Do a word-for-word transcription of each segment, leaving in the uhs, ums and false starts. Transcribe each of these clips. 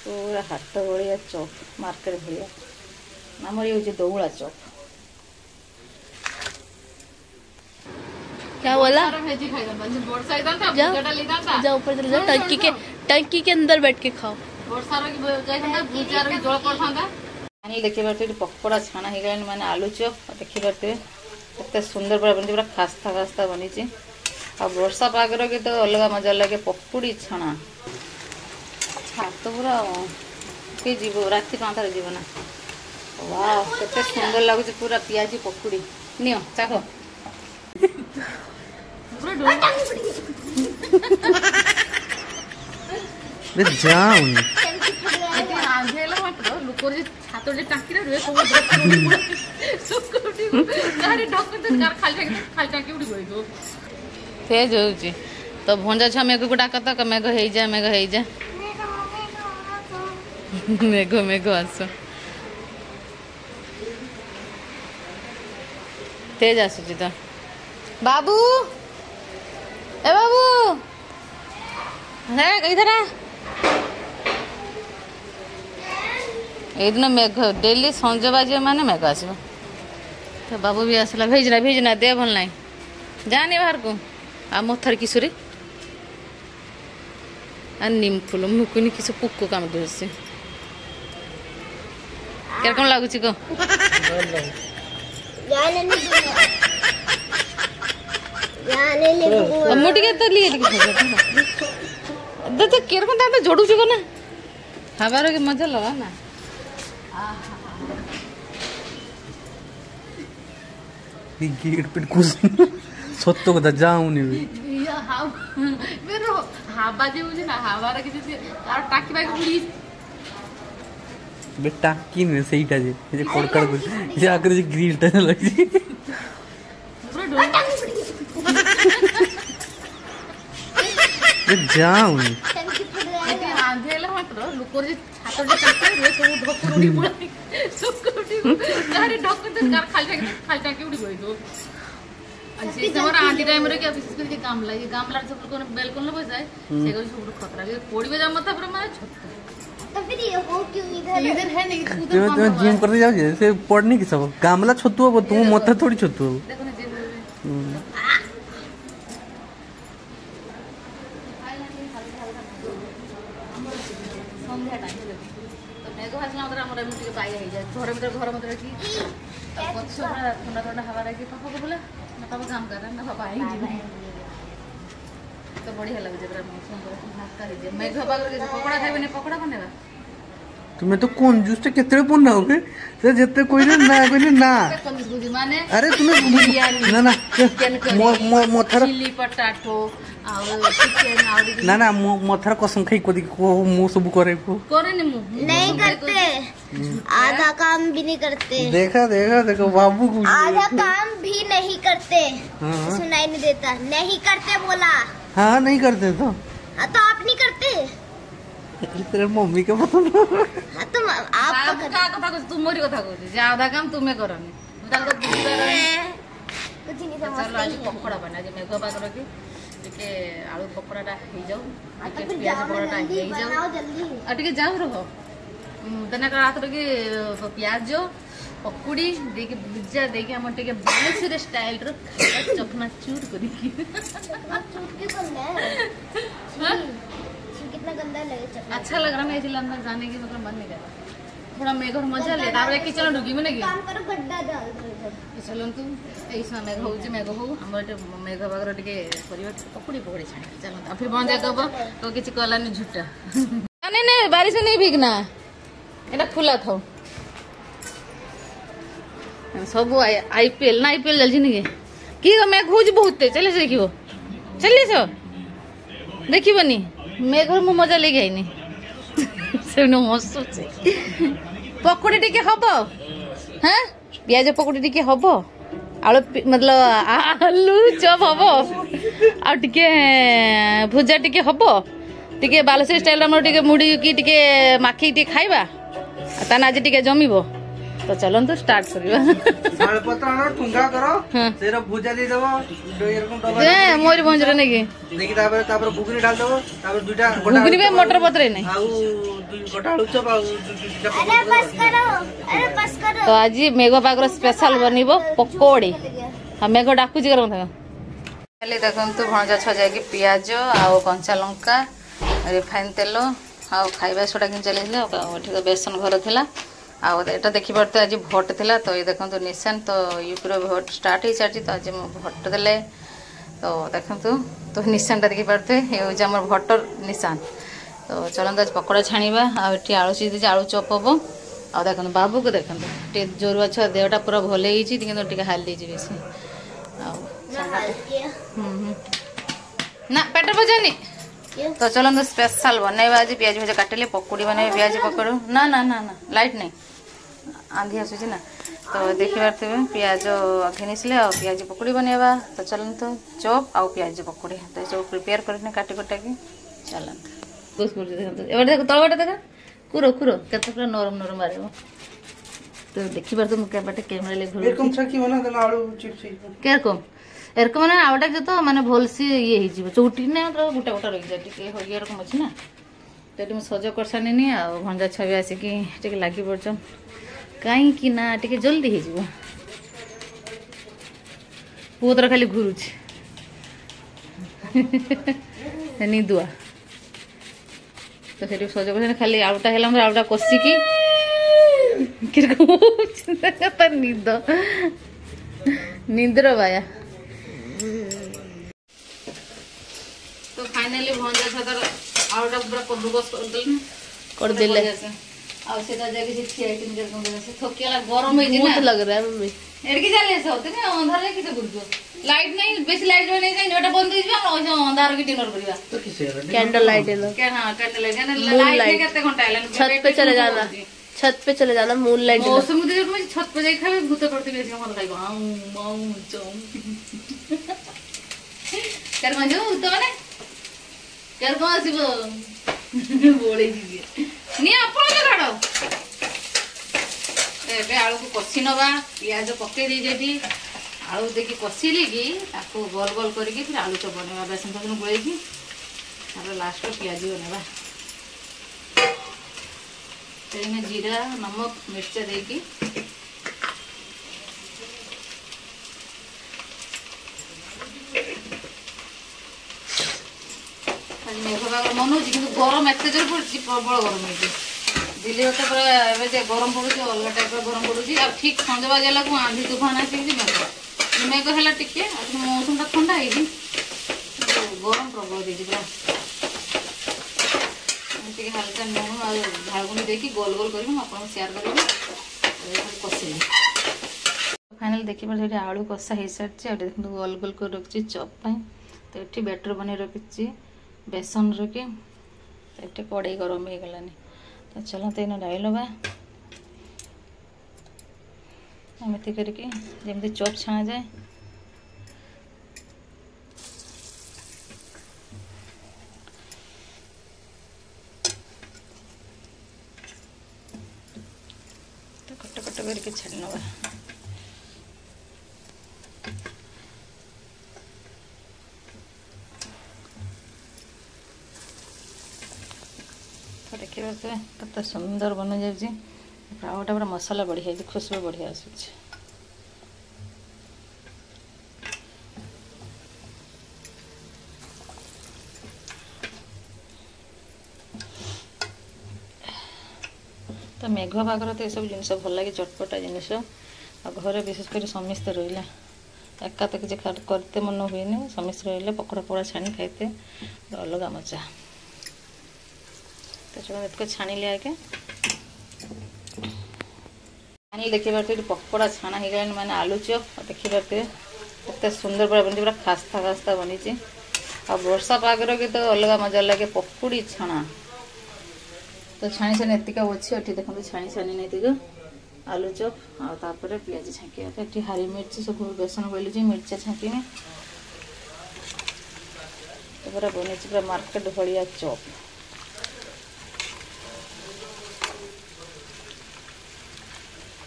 पूरा हाथ भाया chop market भाया आम ये दौड़ा चॉप। क्या बोला? जाओ जाओ ऊपर चले जाओ, टंकी के टंकी के अंदर बैठ के खाओ। देखिए पारे पकोड़ा छाणा हो गला मैंने आलू चॉप देखी पारे केते सुंदर पूरा बनी पूरा खास्ता खास्ता बनी आ वर्षा पागर के तो अलग मजा लगे पकुड़ी छाणा छात पूरा जीव राति पाँच जीव ना वाह केते सुंदर लगुच पूरा पियाजी पकुड़ी नियो चाख तेज हो तो भंजा छुआ मेघ को डाक तो मेघ हो जा मेघ हो जा मेघ मेघ आस तेज आसुची तो बाबू ए बाबू है इधर दिन मेघ डेली संज बाजे माने मेघ आसो तो बाबू भी आसला भेजना भेजना दे भल ना जाने बाहर को आ मथर किशोरी आ निम फूल मुकुनी किस पुक काम धरसे क्या कौन लगुच को मुझे तो लिए तो केर को तो जोड़ू को ना हबार के मजा लगा ना गेट पे कुछ सत्य कथा जाऊनी हाबा जे बुझे ना हाबार किसी और टाकी बाकी उड़ी बेटा की ने सहीटा जे जे कोड़कड़ को जे आकर जे ग्रिल टा लगी ये जाऊनी एते आंधेला मात्र लोकर जे छातर जे टाकी रे सब ढोकर उड़ी पुरा सुकुटी गाड़ी ढोकर तो कार खाली टाकी खाली टाकी उड़ी गई तो अच्छे समर आंधी टाइम रे क्या विशेष करके काम लागे काम लार सब कोन बेलकोन न बस जाए से को सब खतरा के कोड़ी बजा मत पर मारे छत तो फिर ये हो क्यों इधर इधर है नहीं उधर तुम जिम करते जाओ जैसे पढ़ने की सब गामला छतु हो तुम मत थोड़ी छतु हो देखो ना जिम संध्या टाइम तो मेघ हासला मतलब हमर एमटी बाई हो जाए घर भीतर घर मत रखी पछरा ठंडा ठंडा हवा रखी पापा को बोला ना पापा काम कर ना पापा आई तो बढ़िया लगे जरा मौसम पर नाश्ता लीजिए मेघ पागर के पकोड़ा खाइबे ने पकोड़ा बनेबा तुम्हें तो कौन जूस टे केतरे पन्ना होगे से जत्ते कोई ने ना कोई ने ना कौन बुझी माने अरे तुम्हें बिरयानी ना ना चिकन करी मो मोथर चिली पटाटो और चिकन और ना ना मोथर कसम खाई को को मु सब करे को करे ने मु नहीं करते आधा काम भी नहीं करते देखा देखा देखो बाबू को आधा काम भी नहीं करते सुनाई नहीं देता नहीं करते बोला हाँ नहीं करते तो हाँ तो आप नहीं करते तेरे मम्मी के पता ना हाँ तुम आप का कथा को तुम मोरी कथा को जे आधा काम तुमे करनी मुदा तो बुझा कुछ नहीं चलो आज समझते पकोड़ा बना जे मेघ पागर के टिके आलू पकोड़ाटा हो जाऊ तो टिके फिर प्याज जाओ पकोड़ाटा जल्दी हो जाऊ बनाओ जल्दी आ टिके जाऊ रहो तने का रात रे प्याज पकुड़ी देके भुजा देके हम टिके बालेश्वर स्टाइल रो चकना चूर करी चूट के बनना है कितना गंदा लगे चटनी अच्छा लग रहा है इसलिए अंदर जाने की मतलब मन नहीं कर रहा थोड़ा मेघ और मजा ले तारे किचन ढुकी में नहीं काम करो गड्ढा डाल दो इधर चलो तू ऐसा मेघ हो जे मेघ हो हमर मेघ बागर टिके परिवार पकुड़ी पकड़ी छाणी चलो फिर बन जा कब तो किछ कहलानी झूठा नहीं नहीं बारिश में नहीं भीगना एटा खुला था सब आईपीएल ना आईपीएल चलछि नहीं कि मेघ होज बहुत चले से देखिबो चले सो देखिबनी मेघ मु मजा लेके आइनी से हसुचे पकुड़ी टिके हबो हाँ प्याज पकुड़ी टिके हबो आलू मतलब आलू चप हबो आ टिके भुजा टिके हबो टिके बालेश्वर स्टाइल हमर टिके मुड़ी की टिके माखी टिके खाइबा ताना आज टिके जमिबो तो चलନ୍ତୁ स्टार्ट करिवा साल पत्र आनो ठुंगा करो हां सेरा भुजा दे देबो एरकम डबा जे मोर भंजरे नै की देखि तापर तापर बुगनी डाल देबो तापर दुटा गोटा बुगनी में मटर पत्र नै आउ दुई गोटा आलू चप आउ दुटा अरे बस करो अरे बस करो तो आज मेघ पागर स्पेशल बनिबो पकोड़ी हम मेघ डाकू जी करम था खाली देखंतु भंजा छजा की प्याज आउ कंचा लंका रिफाइन तेल आउ खाइबा सोडा किन चलेले ठीक बेसन घर थिला आउ एटा देखि परते आज भोट थिला तो ये देखंतु निशान तो यूपी रो भोट स्टार्ट ही चाची तो आज भोट देले तो देखंतु तो निशान ता देखि परते हे हो हमर भोटर निशान तो चलंत आज पकोड़ा छाणीबा आ एठी आलू सीधी आलू चॉप हबो आ देखंतु बाबू को देखंतु टे जोरुआ छ देहटा पूरा भले हिची किंतु टिके हाली जी बेसी आ हम ना पेट बजानी तो चलंतु स्पेशल बनैबा आज प्याज भजा काटले पकोड़ी बनैबा प्याज पकोड़ ना ना ना ना लाइट नहीं आंधी आसुची ना तो देखि पारते प्याज घिनिसले और प्याज पकोड़ी बनैबा तो चलंतु चॉप आ प्याज पकोड़ी तो सब प्रिपेयर करने काटी कटा के चलंतु बस कर देखंतु एबे देखो तळबटा देखा कुरो कुरो केते पूरा नरम नरम मारेबो तो देखि पारते मुके बाटे कैमरा ले घुरो एरकम छकी बना देना आलू चिप्स केरकम एरकम माने आवटा जे तो माने भोलसी ये ही जीव चौटी ने मतलब गुटा गुटा रही जा टिके हो ये रकम अछि ना तो मैं सज करसानी नहीं आ भंजा छवि आसिक टे लगी पड़न कहीं कि ना टे जल्दी हो पुतर खाली घुरुच निदुआ तो से सज कर खाली आउटा है आउटा कषिकी निद निद्र बाया तो फाइनली भंजा छतर आउटा पूरा कद्दूकस कर देले कर देले आ सेटा जाके से थी आइटम के कम से थोकियाला गरम है ना लग रहा है मम्मी एडकी जाले से होते ना अंधार रे किते गुरजो लाइट नहीं बेसी लाइट नहीं जाए जोटा बंद हो जिबा हम अंधार के डिनर करबा तो किसे कैंडल लाइट है क्या हां कैंडल लाइट है लाइट कितने घंटा आइलन छत पे चले जाना छत पे चले जाना मून लाइट मौसम मुझे मैं छत पे जाई खाबे भूत पड़ते बेसी हम खाइबो आऊ माऊ चौ कर मंजो तो माने कर को आसीबो बोले जी नी आपण के गाडो एबे आलू को कसी नबा प्याज पके दे जेठी आलू देखि कसीली की ताको गोल गोल करके फिर आलू चप बनेबा बेसन तक गोले की और लास्ट प्याज बनेबा तेने जीरा नमक मिर्चा देकी मन हो गरम एत जोर पड़ी प्रबल गरम हो दिल्ली तो पूरा गरम पड़ुची अलग टाइप गरम पड़ुची आ ठीक संज बाजिला को आंधी तूफान आसिक मेघ मेघ है टिके मौसम टा ठंडा है गरम प्रबल दे पूरा हल्का लुण आ झाड़गुंडी देखी गोल गोल कर आपको शेयर करेंगे कषिली फाइनल देखिए आलू कषा हो सारी देखते गोल गोल कर रखी चप तो ये बैटर बन रखी बेसन रखी तो ये कड़े गरम हो गलानी तो चलो तो इन डालवा एमती करके जमी चप छाणा जाए कट कट करके छाड़ी नवा तो देखिए कत सुंदर बन जाए आउटा पूरा मसला बढ़िया खुशबू बढ़िया आसूँ तो मेघ पागर तो सब जिन भल लगे चटपटा जिनस घर विशेषकर समस्ते रहा एका तो किसी करते मन हुए समस्ते रही पकड़ा पकड़ा छाणी खाते अलग मजा तो चलो इसको छाणी लिया आगे छाणी देखी पारे पकड़ा छाणा हो गला मैंने आलू चप देखी पारे कितने सुंदर पूरा बनी पूरा खास्ता खास्ता बनी आ वर्षा पागर के तो अलग मजा लगे पकुड़ी छाणा तो छाणी छाणी एतिका अच्छे ये देखते छाणी छाणी नहीं आलू चप आपर पियाज छाँकी हरी मिर्ची सब बेसन बोली मिर्चा छाँकी तो पूरा बनी पूरा मार्केट भाया चप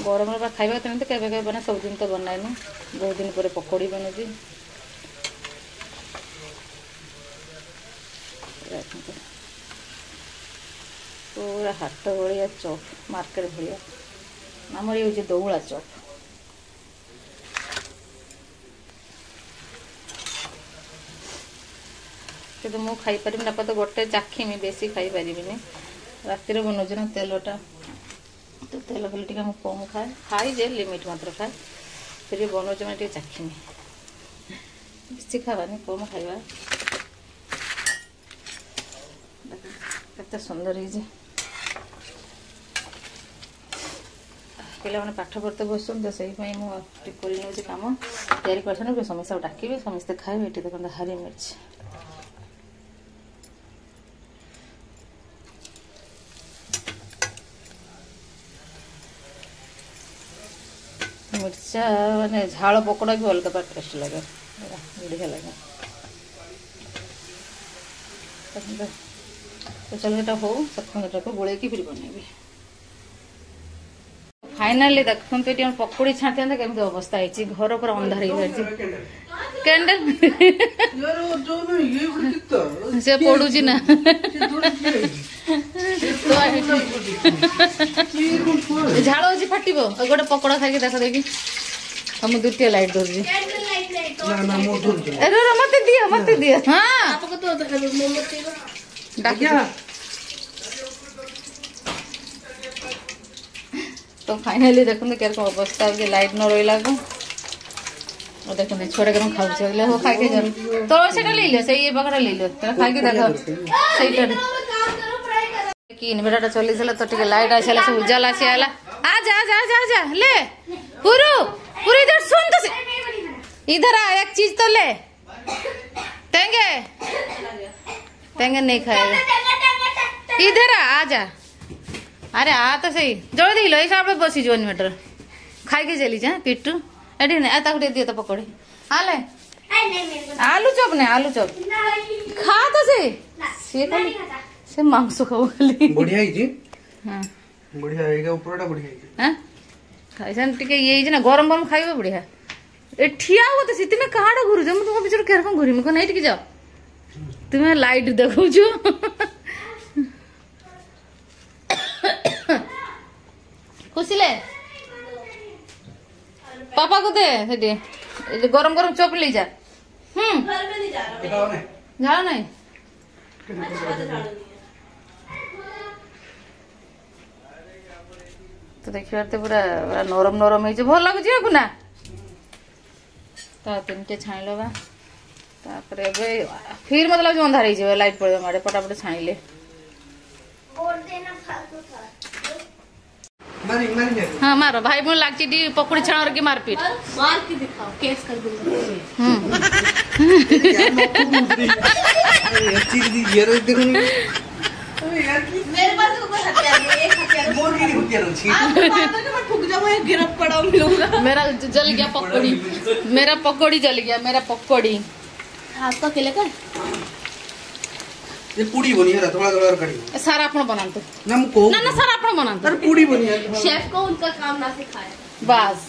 गरम खाଇବା ତ କେବେ କେବେ ବନା ସବୁଦିନ ତ ବନାଏନି ବହୁତ ଦିନ ପରେ ପକୋଡ଼ି ବନୁଛି। पूरा हाट भाया चॉप मार्केट भाया आमर ये दौड़ा चॉप कि मुझे खाई पारि ना तो गोटे चाखीमी बेसी खाई पारि राति बनाऊँ ना तेलटा तो तेल फल टी कम खाए खाई जे लिमिट मात्र खाए फिर बनाऊँ मैंने चाखीमी बेसी खावानी कम खाइबा केते सुंदर है पे पाठ पढ़ते बसन तो से मुझे कम तैयारी कर समस्या डाकबी समस्ते खाए ये देखते हरी मिर्च मिर्चा माने झाल पकोड़ा भी अलग बार टेस्ट लगे बढ़िया लगे तो चलो ये हो सत्संग को गोले की फिर बनैबी फाइनाली देखो ये पकोड़ी छाँटे केमी अवस्था है घर पूरा अंधार कैंडल से पड़ू ना झाड़ अच्छी फाट गोटे पकोड़ा खाई देख देखी हम द्वितीय लाइट दूसरी मत दियो मत दियो हाँ तो फाइनाली देखते क्या अवस्था हो लाइट न रहा को देखते छुआ कम खाऊ हो खाई जान तो से ले लो से पाखा ले लो खाई देख कि इनवर्टर चली तो टे लाइट आसाला सब उजाला सी आला आ जा जा जा जा ले पुरु पुरु इधर सुन तो इधर आ एक चीज तो ले तेंगे तेंगे नहीं खाएगा इधर आ आ जा अरे आ तो सही जोड़ दिल ये बसी जो इनवर्टर खाई के चली जा पिट्टू एटी नहीं ताक दिए तो पकड़े आले आलू चॉप नहीं आलू चॉप खा तो सही से खाली से मांस खाओ खाली बढ़िया है जी हां बढ़िया है ऊपरटा बढ़िया है हां खाइसन टिके ये जे ना गरम गरम खाइबो बढ़िया ए ठिया हो तो सिति में कहाडा घुरु जम तुम बिचार केर कोन घुरी में को नहीं टिके जाओ तुम्हें लाइट देखौ छु खुशी ले पापा को दे सेठी गरम गरम चॉप ले जा हम्म घर में नहीं जा रहा झाड़ नहीं तो देखिए पूरा पूरा नरम नरम है भल लगुच ना तो तीन टे छाणी लगा फिर मतलब लगे अंधार हो लाइट पड़े मारे पटापट छाणिले हाँ मारो भाई बोल लागची डी पकड़ी छाण की मारपीट मार के दिखाओ केस कर दूंगा मेरे पास कोई हथियार नहीं एक हथियार बोल के हथियार अछि मैं ठुक जाऊं मैं गिरफ्त पड़ा मिलूंगा मेरा जल गया पकौड़ी मेरा पकौड़ी जल गया मेरा पकौड़ी हाथ तो अकेले कर ये पूड़ी बनी है थोड़ा थोड़ा कड़ी सारा अपन बनाते ना मु को ना ना सारा अपन बनाते अरे पूड़ी बनी है शेफ को उनका काम ना सिखाया बस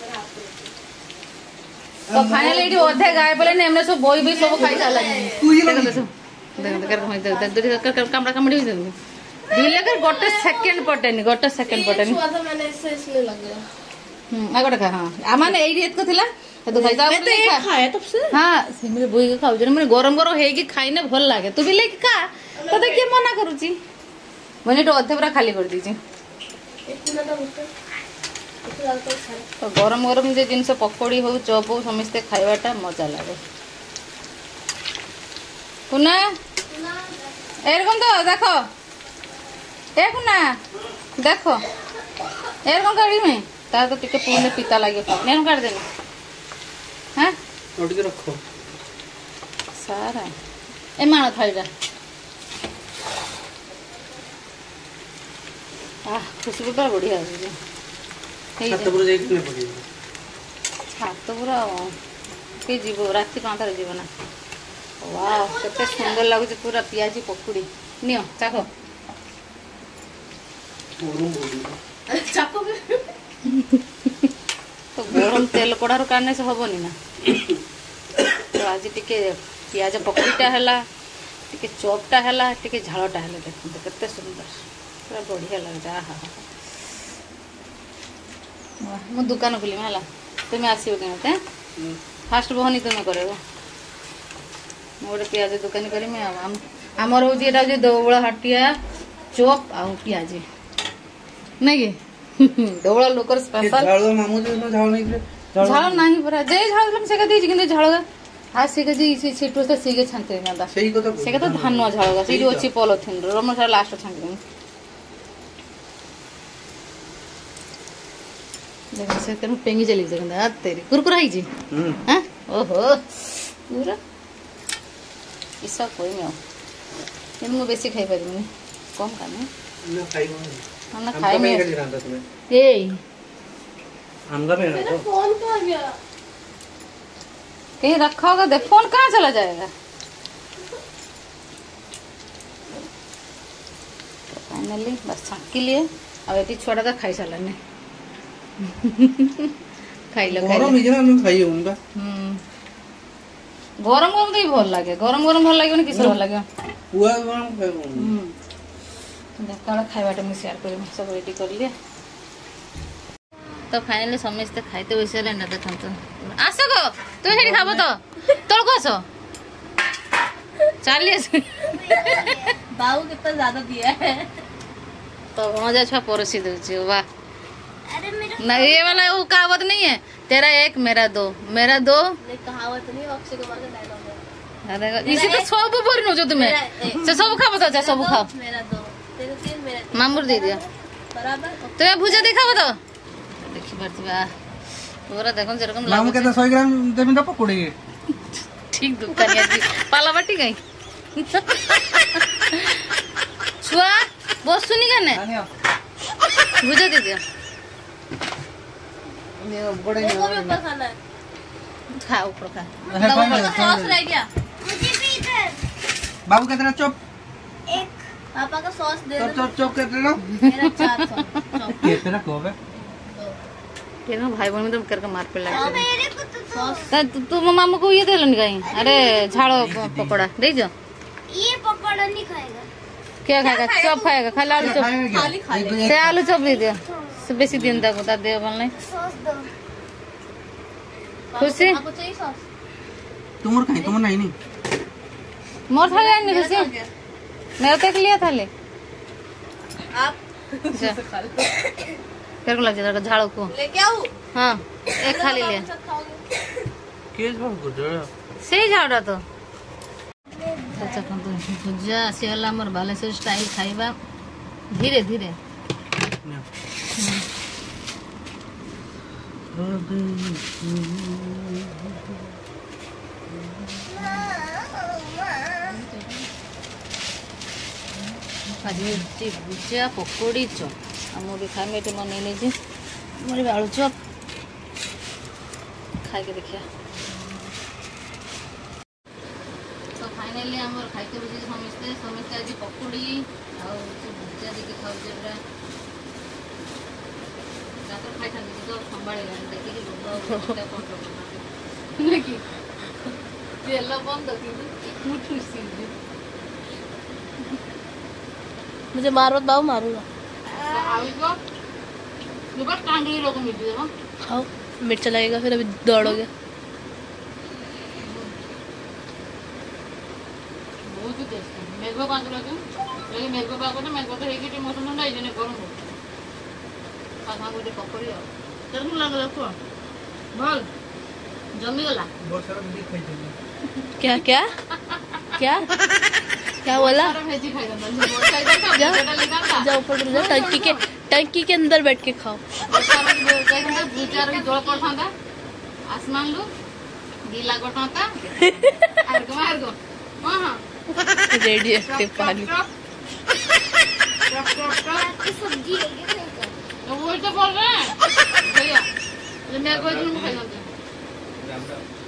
तो फाइनली ये अधे गाय बोले ने हमने सब बोई भी सब खाई जाला तू ये देख देख कर हम देख देख कर कामड़ा कामड़ी हो जाए दिले कर गोटे सेकंड पटेनी गोटे सेकंड पटेनी छुआ तो मैंने इससे इसलिए लग गया हम्म आ गोटे खा हां आ माने एई रेत को थिला तो खाई जा मैं तो एक खाया तब से हां सिमरे बोई के खाउ जने माने गरम गरम हे कि खाइने भल लागे तू भी लेके खा तो देखिए मना करूची मने तो अधे पूरा खाली कर दीची इतना तो मुझे तो गरम गरम जे जिनस पकोड़ी हो चॉप हो समस्ते खाइबाटा मजा लागे कुना एरकम तो देखो ए कुना देखो एरकम करी में तार तो टिके पुणे पिता लागे नेन कर देना हां उठ के रखो सारा ए मानो थाईरा आ खुशबू बड़ा बढ़िया है छात पर जाई के पड़ी छात पूरा के जीवो राति पांतार जीव ना वाह केते सुंदर लागुच पूरा पियाजी पकोड़ी नियो चाखो चाको तो गरम तेल कड़ार काने से हबनी ना तो आज टिके पियाज पकड़ीटा है टिके चॉपटा है टिके झालटा है देखते केते सुंदर पूरा बढ़िया लगे। हाँ मु दुकान खोलिम है तुम्हें आसो कि मत फास्ट बहनी तुम्हें कर गोटे पियाज दुकान करमी आमर हूँ ये दौबड़ा हाटिया चॉप आ पियाज नहीं कि दौबड़ा लोकर स्पेशल झाड़ मामू जो झाड़ नहीं झाड़ नहीं परा जे झाड़ से कदी कि झाड़ आ से कदी से छिटो से सीगे छानते ना सही कथा से कथा धान झाड़ से अछि पॉलिथिन रम सारा लास्ट छानते देखो से कर पेंगी चली देखो आ तेरी कुरकुरा ही जी हां ओहो पूरा इसा कोई में इन मु बेसी खाई परिनी कम खाने ना खाई हम ना खाई में ए हमका में ना फोन कहाँ गया? कहीं रखा होगा देख फोन कहाँ चला जाएगा। तो फाइनली बस छाकी लिए अब ये छोटा था खाई चला ने खाई लो खाई लो गरम इजना हम खाई उनका हम्म गरम गरम तो ही भल लागे गरम गरम भल लागे किस भल लागे पुआ गरम खाई हम्म देखा खाइबाटा मुझे शेयर कर सब रेडी कर लिए तो फाइनली समस्ते खाइते वैसे ना देखा तो आस गो तुम ये खाब तो तोड़ को आस चालीस बाबू कितना ज्यादा दिया है। तो मजा छुआ परोसी दूची वाह अरे मेरा ना ये वाला वो कहावत नहीं है तेरा एक मेरा दो मेरा दो नहीं कहावत नहीं अक्षय कुमार का डायलॉग है। अरे इसी तो सब बोरी नो जो तुम्हें से सब खाओ तो सब खाओ मेरा दो तेरे तीन मेरा तीन मामूर दे दिया बराबर। तुम्हें भुजा दिखाओ तो देखी पड़ती बा पूरा देखो जेरकम मामू कहता सौ ग्राम देमी तो पकोड़े ठीक दुकानिया जी पाला बाटी गई छुआ बहुत सुनी गने भुजा दे दिया बड़े देखो भी ऊपर खाना है। खा ऊपर खा सॉस रह गया मुझे भी इधर बाबू कहता चुप एक पापा का सॉस दे चुप दो। चुप चुप कहते ना मेरा चार सौ चौक कितना कब है तेरा भाई बहन में तो करके मार पे लग मेरे को तो सॉस तू तू मामू को ये दे लो कहीं अरे झाड़ो पकौड़ा दे जो ये पकौड़ा नहीं खाएगा। क्या खाएगा चॉप खाएगा खाली आलू चॉप खाली खा ले। से आलू चॉप दे दियो से बेसी दिन तक उतार दे बोलने सॉस दो। खुशी आपको चाहिए सॉस? तुम और खाई तुम नहीं नहीं मोर था नहीं मेरा खुशी कहाँ गया? मैं तो लिया था ले आप अच्छा खा लो। तेरे को लग जाएगा झाड़ो को लेके आओ हाँ एक खाली ले सब खाओगे। केस बहुत गुजरा से झाड़ा तो अच्छा कौन तो भुजा से वाला हमर बालेश्वर स्टाइल खाइबा धीरे धीरे मिर्ची भुजा पकोड़ी चॉप आम भी खाई ये मन नहीं मोर भी आलू चॉप खाई के देखिया तो फाइनली आम खाई के बुझे समस्ते समस्ते आज पकोड़ी आ भुजा देखिए खाऊ खाई तो संभाल देखिए तेल बंद मुझे मारो बाबू मारूंगा। खाओ मिर्च लगेगा फिर अभी दौड़ोगे। बहुत ही टेस्ट है मेघो पांच लगे लेकिन मेघो पाको तो मेघो तो हेगी टी मौसम ना इजने गरम हो खाना गोटे पकोड़ी आ तेरे को लागला को भल जमी गला बहुत सारा मिर्ची खाई थी क्या क्या क्या क्या बोला? भेजी खाई दंदा जा जा जा ऊपर जा टंकी के टंकी के अंदर बैठ के खाओ। भुजार भी जोड़ पड़ता आसमान लू गीला गोटाता आरगो आरगो हां हां रेडी है पानी सब्जी है क्या नहीं कर? तो वो तो बोल रहे हैं भैया मैं कोई दिन में खाई दंदा